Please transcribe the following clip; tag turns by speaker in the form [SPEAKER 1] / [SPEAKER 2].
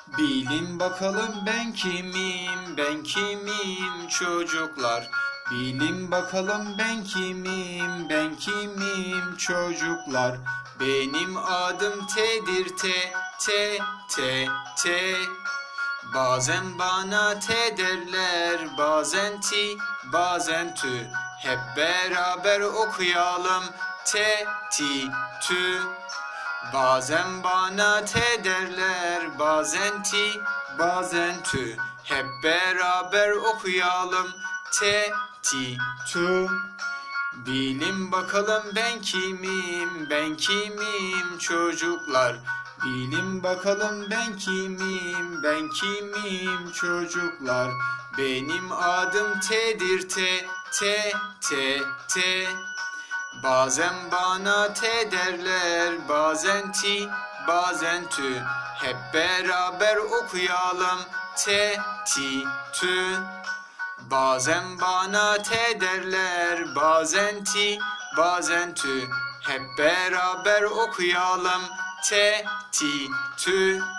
[SPEAKER 1] Bilin bakalım ben kimim, ben kimim çocuklar. Bilin bakalım ben kimim, ben kimim çocuklar. Benim adım T'dir, T, T, T, T. Bazen bana T derler, bazen T, bazen Tü. Hep beraber okuyalım T, T, Tü. Bazen bana T derler, bazen T, bazen Tü. Hep beraber okuyalım T, T, Tü. Bilin bakalım ben kimim, ben kimim çocuklar. Bilin bakalım ben kimim, ben kimim çocuklar. Benim adım T'dir, T, T, T, T. Bazen bana T derler, bazen T, bazen Tü. Hep beraber okuyalım T, T, Tü. Bazen bana T derler, bazen T, bazen Tü. Hep beraber okuyalım T, T, Tü.